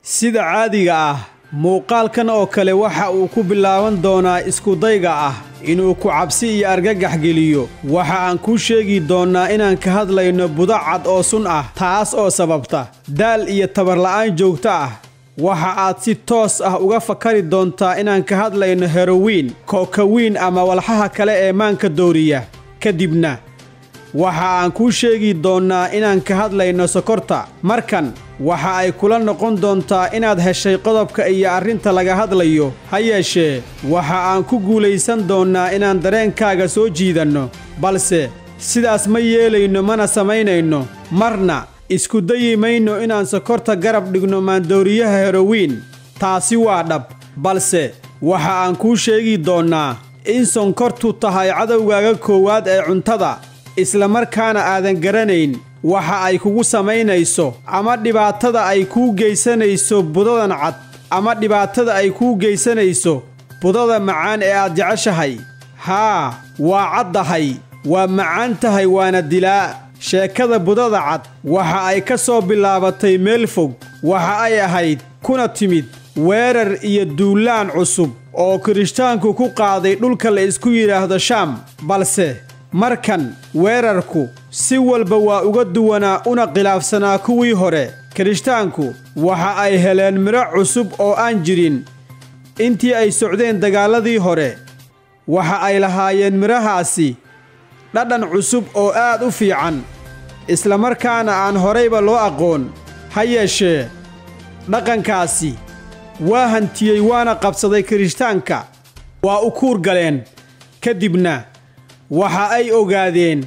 sida caadiga ah muuqaalkan oo kale waxa uu ku bilaaban doonaa isku dayga ah inuu ku cabsi iyo argagax geliyo waxa aan ku sheegi doonaa inaan ka hadlayno budo cad oo sun ah taas oo sababta daal iyo tabar la'aan joogto ah waxa aad si toos ah uga fakari doontaa inaan ka hadlayno heroin cocaine ama walxaha kale ee maanka dooriya kadibna waxa aan ku sheegi doonaa inaan ka hadlayno sokorta markan waxa ay kula noqon doontaa inaad heshay qodobka iyo arrinta laga hadlayo ha yeeshee waxa aan ku guulaysan doonaa inaan dareenkaaga soo jiidanno balse sidaas ma yeelayno mana samaynayno marna isku dayi mayno inaan sokorta garab dhigno maandooriyaha heroin taasi waa dhab balse waxa aan kuu sheegi doonaa in sonkortu tahay cadowgaaga koowaad ee cuntada isla markaana aadan garanayn waxa ay kugu samaynayso ama dhibaatada ay kuu geysanayso budadan cad ama dhibaatada ay kuu geysanayso budada macaan ee aad jeceshahay haa waa caddahay waa macaan tahay waana dilaa sheekada budada cad waxa ay ka soo bilaabatay meel fog waxa ay ahayd kuna timid weerar iyo duulaan cusub oo kirishtaanku ku qaaday dhulka la isku yidhaahdo shaam balse markan weerarku si walba waa uga duwanaa una khilaafsanaa kuwii hore kirishtaanku waxa ay heleen midho cusub oo aan jirin intii ay socdeen dagaalladii hore waxa ay lahaayeen midhahaasi dhadhan cusub oo aad u fiican isla markaana aan horayba loo aqoon ha yeeshee dhaqankaasi waa hantiyey waana qabsaday kirishtaanka waa u kuur galeen kadibna waxa ay ogaadeen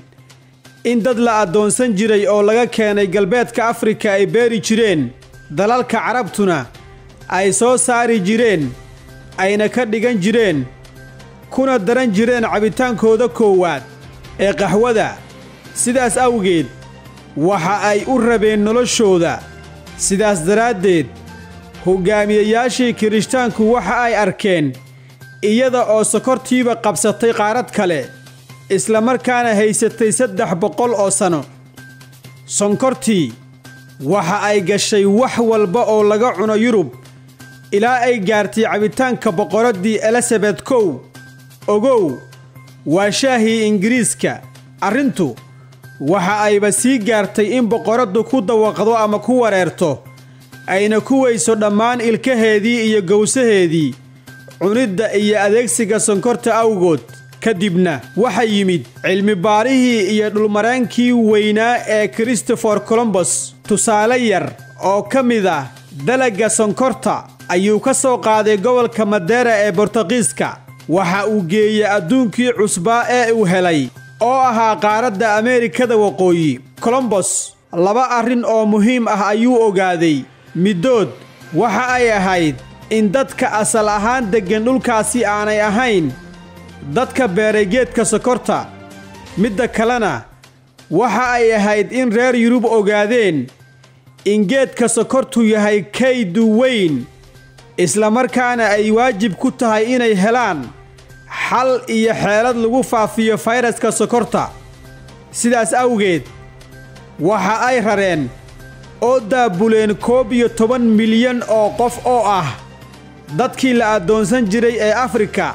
in dad la addoonsan jiray oo laga keenay galbeedka afrika ay beeri jireen dalalka carabtuna ay soo saari jireen ayna ka dhigan jireen kuna daran jireen cabitaankooda koowaad ee qaxwada sidaas awgeed waxa ay u rabeen noloshooda sidaas daraaddeed hoggaamiyayaashii kirishtaanku waxa ay arkeen iyada oo sokortiiba qabsatay qaarad kale isla markaana haysatay 300 oo sano sonkortii waxa ay gashay wax walba oo laga cuno Yurub ilaa ay gaartay cabitaanka boqoradii Elizabeth kow ogow waa shaahii Ingiriiska arrintu waxa ayba sii gaartay in boqoradu ku dawaqdo ama ku wareerto ayna ku weyso dhammaan ilkaheedii iyo gowsaheedii cunidda iyo adeegsiga sonkorta awgood kadibna waxa yimid cilmi baarihii iyo dhulmareenkii weynaa ee Christopher Columbus tusaale yar oo ka mid ah dalagga sonkorta ayuu ka soo qaaday gobolka Madeira ee Boortaqiiska waxa uu geeyay adduunkii cusbaa ee uu helay oo ahaa qaaradda Ameerikada waqooyi Columbus laba arrin oo muhiim ah ayuu ogaaday midood waxa ay ahayd in dadka asal ahaan degan dhulkaasi aanay ahayn dadka beeray geedka sokorta midda kalena waxa ay ahayd in reer Yurub ogaadeen in geedka sokortu yahay kayd weyn isla markaana ay waajib ku tahay inay helaan xal iyo xeelad lagu faafiyo fayraska sokorta sidaas awgeed waxa ay rareen oo daabuleen 11 milyan oo qof oo ah dadkii la addoonsan jiray ee Afrika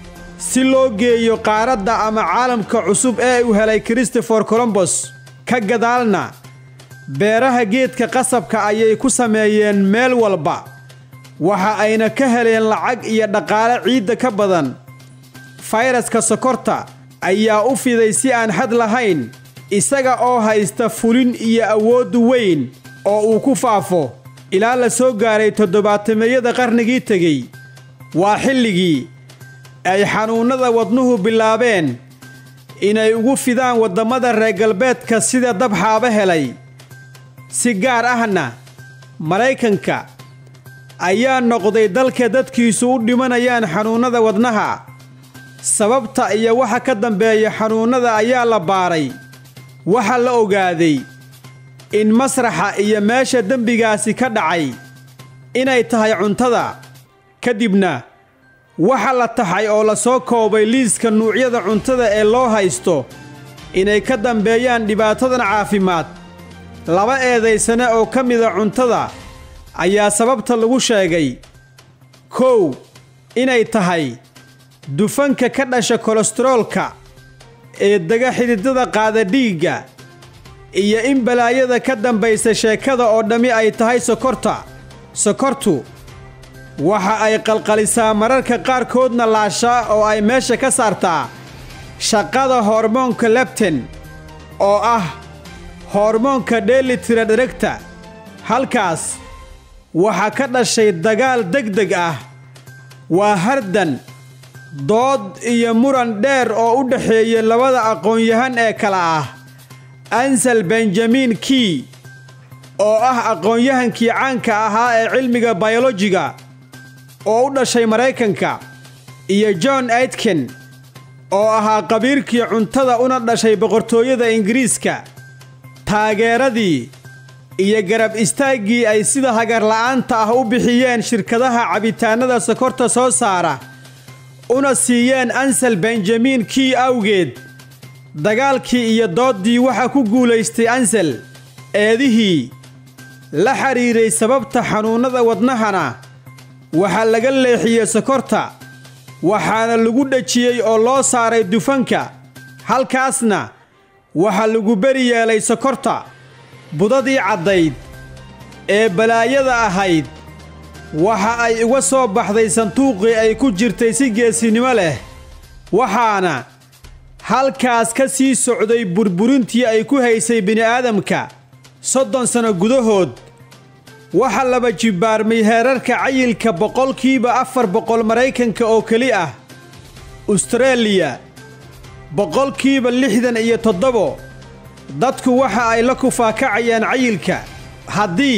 si loo geeyo qaaradda ama caalamka cusub ee uu helay Christopher Columbus ka gadaalna beeraha geedka qasabka ayay ku sameeyeen meel walba waxa ayna ka heleen lacag iyo dhaqaale ciidda ka badan fayraska sokorta ayaa u fiday si aan xad lahayn isaga oo haysta fulin iyo awood weyn oo uu ku faafo ilaa la soo gaaray 70meeyada qarnigii tegay waa xilligii ay xanuunada wadnuhu bilaabeen inay ugu fidaan wadamada reer galbeedka sida dabxaaba helay si gaar ahna Mareykanka ayaa noqday dalka dadkiisu u dhimanayaan xanuunada wadnaha sababta iyo waxa ka dambeeya xanuunada ayaa la baaray waxa la ogaaday in masraxa iyo meesha dambigaasi ka dhacay inay tahay cuntada kadibna waxa la taxay oo la soo koobay liiska nuucyada cuntada ee loo haysto inay ka dambeeyaan dhibaatadan caafimaad laba eedaysana oo ka mid ah cuntada ayaa sababta lagu sheegay kow inay tahay dufanka ka dhasha kolestaroolka ee daga xididada qaada dhiigga iyo in balaayada ka dambaysa sheekada oo dhammi ay tahay sokortu waxa ay qalqalisaa mararka qaarkoodna laashaa oo ay meesha ka saartaa shaqada hormoonka leptin oo ah hormoonka dheellitira dheregta halkaas waxaa ka dhashay dagaal degdeg ah waa hardan dood iyo muran dheer oo u dhaxeeya labada aqoon-yahan ee kala ah ansel benjamin key oo ah aqoon-yahankii caanka ahaa ee cilmiga bayolojiga oo u dhashay Maraykanka iyo John Aitken oo ahaa qabiirkii cuntada una dhashay boqortooyada Ingiriiska taageeradii iyo garab istaagii ay sida hagar la'aanta ah u bixiyeen shirkadaha cabitaanada sokorta soo saara una siiyeen ansel benjamin key awgeed dagaalkii iyo doodii waxa ku guulaystay ansel eedihii la xiriiray sababta xanuunada wadnahana waxaa laga leexiyey sokorta waxaana lagu dhajiyey oo loo saaray dufanka halkaasna waxaa lagu beri yeelay sokorta budadii caddayd ee balaayada ahayd waxa ay uga soo baxday sanduuqii ay ku jirtay si geesinimo leh waxaana halkaas ka sii socday burburintii ay ku haysay bini'aadamka 30 sano gudahood waxa laba jibaarmay heerarka cayilka 4% Maraykanka oo kali ah Australia 67% dadku waxa ay la kufaakacayaan cayilka haddii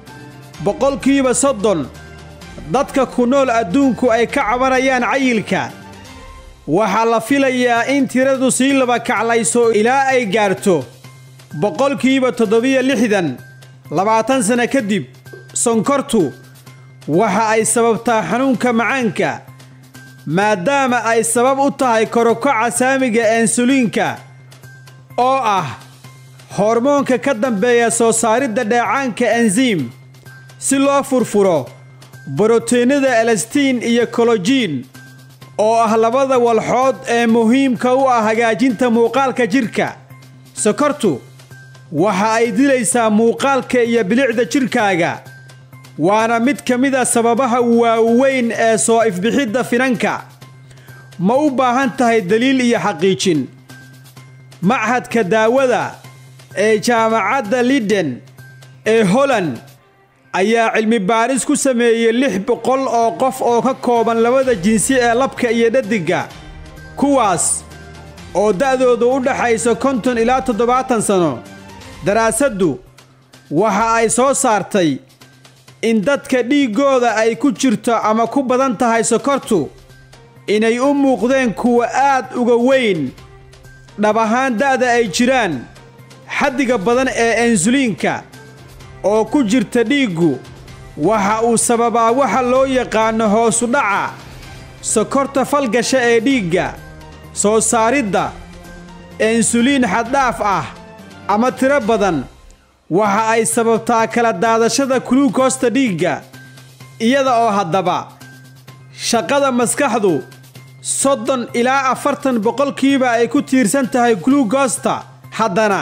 30% dadka ku nool adduunku ay ka cabanayaan cayilka waxaa la filayaa in tiradu sii laba kaclayso ilaa ay gaarto 67% 20 sano kadib sonkortu waxa ay sababtaa xanuunka macaanka maadaama ay sabab u tahay korokaca saamiga insuliinka oo ah hormoonka ka dambeeya soo saaridda dheecaanka enzyme si loo furfuro borotiinada elastin iyo collagen oo ah labada walxood ee muhiimka u ah hagaajinta muuqaalka jirka sokortu waxa ay dilaysaa muuqaalka iyo bilicda jirkaaga waana mid ka mid ah sababaha waaweyn ee soo ifbixidda finanka ma u baahan tahay daliil iyo xaqiijin machadka daawada ee jaamacadda Leiden ee Holland ayaa cilmi baaris ku sameeyay 600 oo qof oo ka kooban labada jinsi ee labka iyo dhadiga kuwaas oo da'doodu u dhaxayso 50 ilaa 70 sano daraasaddu waxa ay soo saartay in dadka dhiigooda ay ku jirto ama ku badan tahay sokortu inay u muuqdeen kuwa aad uga weyn dhab ahaan da'da ay jiraan xaddiga badan ee insuliinka oo ku jirta dhiiggu waxa uu sababaa waxa loo yaqaano hoos u dhaca sokorta falgasha ee dhiigga soo saaridda insuliin xad dhaaf ah ama tiro badan waxa ay sababtaa kala daadashada glucose dhiigga iyada oo haddaba shaqada maskaxdu 30 ilaa 40% ay ku tiirsan tahay glucose haddana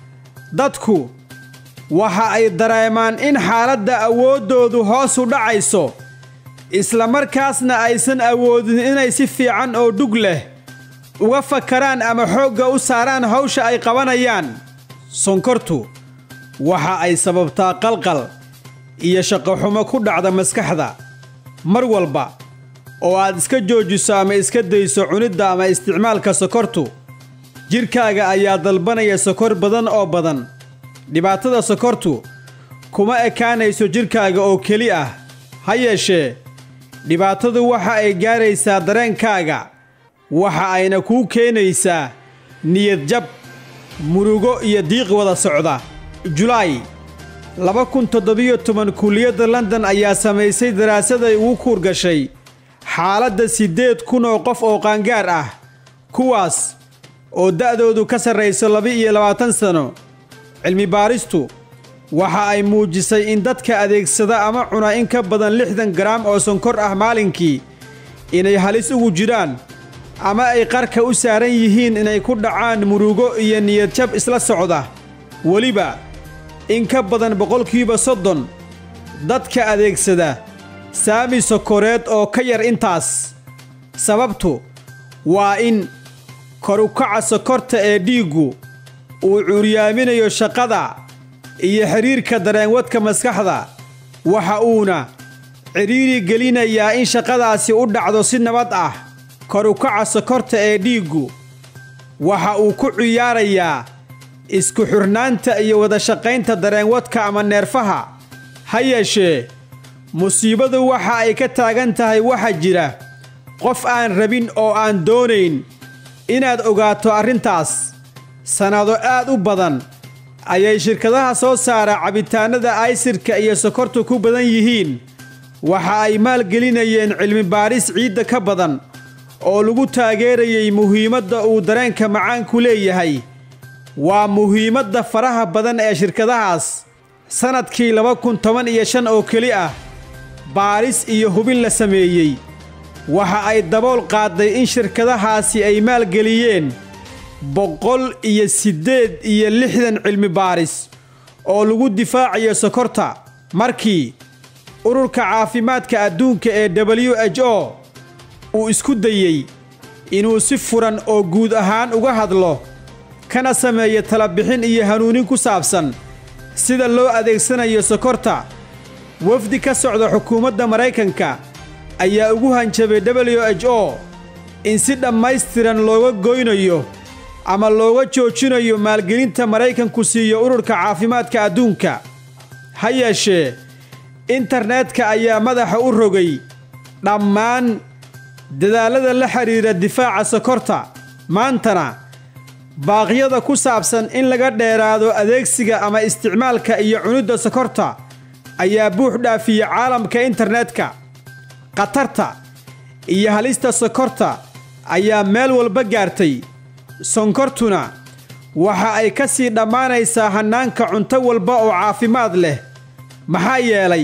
dadku waxa ay dareemaan in xaaladda awooddoodu hoos u dhacayso isla markaasna aysan awoodin inay si fiican oo dhug leh uga fakaraan ama xoogga u saaraan hawsha ay qabanayaan sonkortu waxa ay sababtaa qalqal iyo shaqo xumo ku dhacda maskaxda mar walba oo aad iska joojiso ama iska dayso cunidda ama isticmaalka sokortu jirkaaga ayaa dalbanaya sokor badan oo badan dhibaatada sokortu kuma ekaanayso jirkaaga oo keli ah ha yeeshee dhibaatadu waxa ay gaaraysaa dareenkaaga waxa ayna kuu keenaysaa niyad jab murugo iyo diiq wada socda July 2017 kulliyadda London ayaa samaysay daraasad ay ugu kuurgashay xaaladda 8,000 oo qof oo qaangaar ah kuwaas oo da'doodu ka sarreyso 22 sano cilmi baaristu waxa ay muujisay in dadka adeegsada ama cuna in ka badan 60 garaam oo sonkor ah maalinkii inay halis ugu jiraan ama ay qarka u saaran yihiin inay ku dhacaan murugo iyo niyad jab isla socda waliba in ka badan 30% dadka adeegsada saami sokoreed oo ka yar intaas sababtu waa in kor u kaca sokorta ee dhiigu uu curyaaminayo shaqada iyo xiriirka dareenwadka maskaxda waxa uuna ciriiri gelinayaa in shaqadaasi u dhacdo si nabad ah kor u kaca sokorta ee dhiigu waxa uu ku ciyaarayaa isku xirnaanta iyo wada shaqaynta dareenwadka ama neerfaha ha yeeshee musiibadu waxa ay ka taagan tahay waxa jira qof aan rabin oo aan doonayn inaad ogaato arrintaas sanado aad u badan ayay shirkadaha soo saara cabitaanada aysirka iyo sokortu ku badan yihiin waxa ay maalgelinayeen cilmi baaris ciidda ka badan oo lagu taageerayay muhiimadda uu dareenka macaanku leeyahay waa muhiimadda faraha badan ee shirkadahaas sanadkii 2015 oo keli ah baaris iyo hubin la sameeyey waxa ay dabool qaaday in shirkadahaasi ay maalgeliyeen 160 cilmi baaris oo lagu difaacayo sokorta markii ururka caafimaadka adduunka ee WHO uu isku dayay inuu si furan oo guud ahaan uga hadlo kana sameeyo talabixin iyo hanuunin ku saabsan sida loo adeegsanayo sokorta wafdi ka socda xukuumadda Mareykanka ayaa ugu hanjabay WHO in si dhammaystiran looga goynayo ama looga joojinayo maalgelinta Mareykanku siiyo ururka caafimaadka adduunka ha yeeshee internetka ayaa madaxa u rogay dhammaan dadaalada la xiriira difaaca sokorta maantana baaqyada ku saabsan in laga dheeraado adeegsiga ama isticmaalka iyo cunidda sokorta ayaa buux dhaafiyay caalamka internetka qatarta iyo halista sokorta ayaa meel walba gaartay sonkortuna waxa ay ka sii dhammaanaysaa hannaanka cunto walba oo caafimaad leh maxaa yeelay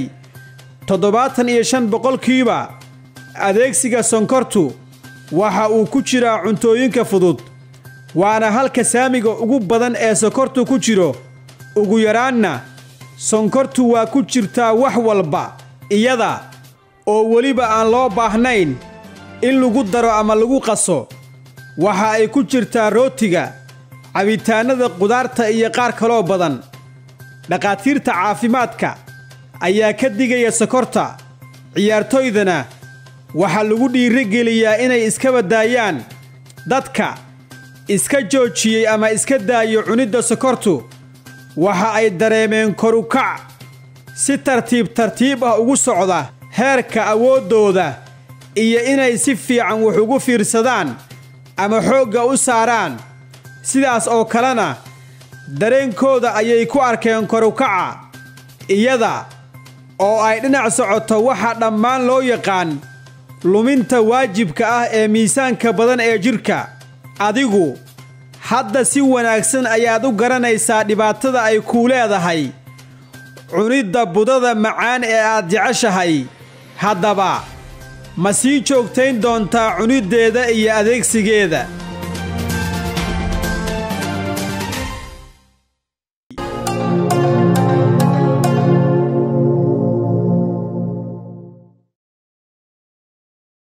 75% adeegsiga sonkortu waxa uu ku jiraa cuntooyinka fudud waana halka saamiga ugu badan ee sokortu ku jiro ugu yaraanna sonkortu waa ku jirtaa wax walba iyada oo weliba aan loo baahnayn in lagu daro ama lagu qaso waxa ay ku jirtaa rootiga cabitaanada qudaarta iyo qaar kaloo badan dhaqaatiirta caafimaadka ayaa ka digaya sokorta ciyaartoydana waxa lagu dhiirigeliyaa inay iska badaayaan dadka iska joojiyay ama iska daayo cunidda sokortu waxa ay dareemeen kor u kac si tartiib ah ugu socda heerka awooddooda iyo inay si fiican wax ugu fiirsadaan ama xoogga u saaraan sidaas oo kalena dareenkooda ayay ku arkeen kor u kaca iyada oo ay dhinac socoto waxa dhammaan loo yaqaan luminta waajibka ah ee miisaanka badan ee jirka adigu hadda si wanaagsan ayaad u garanaysaa dhibaatada ay ku leedahay cunidda budada macaan ee aad jeceshahay haddaba ma sii joogtayn doontaa cuniddeeda iyo adeegsigeeda